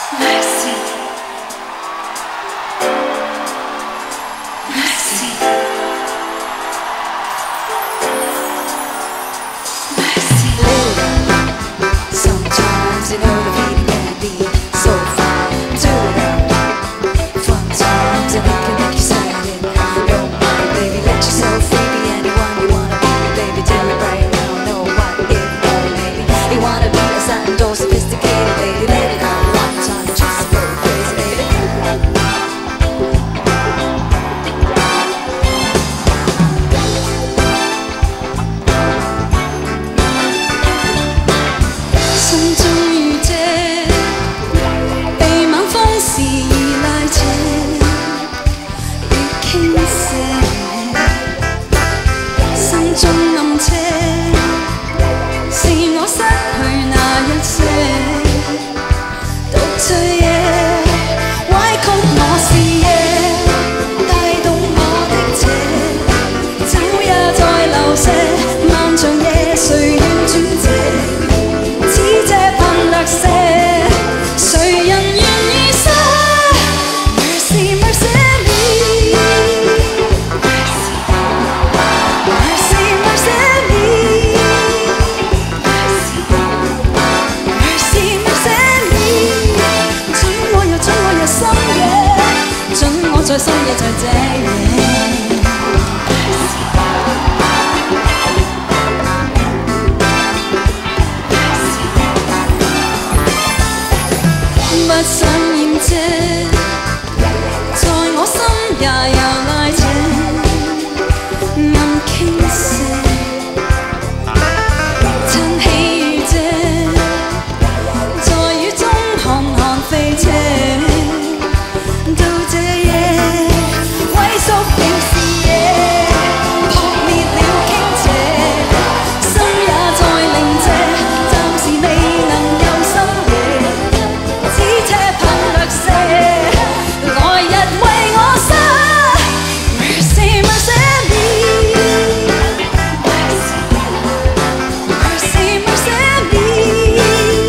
Sometimes you know the feeling can be so fun to love. Fun times and it can make you sad. Don't mind, baby, let yourself free. Be anyone you wanna be, baby. Tell me right now, no what if, no maybe. You wanna be a sound or sophisticated, baby. Let it out one time, just go crazy, baby.心中遇這被晚風肆意拉扯，越傾瀉，心中暗車，是我失去那一些，獨醉夜，歪曲我視野，帶動我的邪，酒也在流瀉，漫長夜誰願轉斜？誰人願意捨 ？Mercy mercy me， Mercy mercy me， Mercy mercy me， 准我又准我又深夜，准我再深夜在這夜。不想厭這，在我心也有拉扯，暗傾瀉，趁喜與這，在雨中看看飛車，到這夜，萎縮了視野，撲滅了傾斜，心也在凝謝，暫時未能有深夜。來日為我生 Mercy mercy me， Mercy mercy me，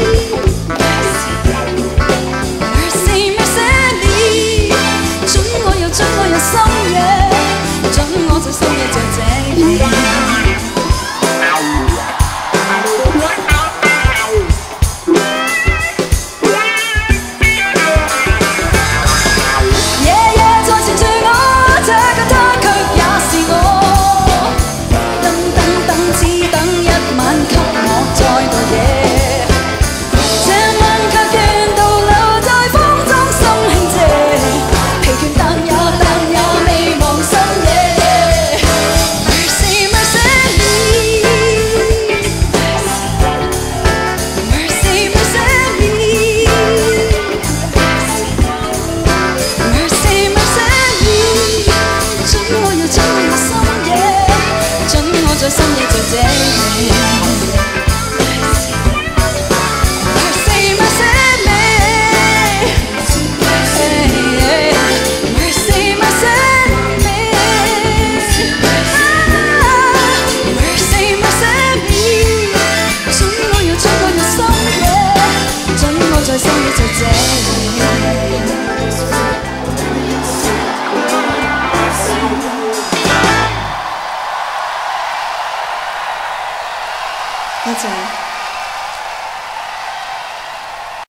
Mercy mercy me， 准我又深夜，准我在深夜在這夜。在深夜在這夜 Mercy mercy me， Mercy mercy me， Mercy mercy me， 准我又深夜，准我在深夜在這夜。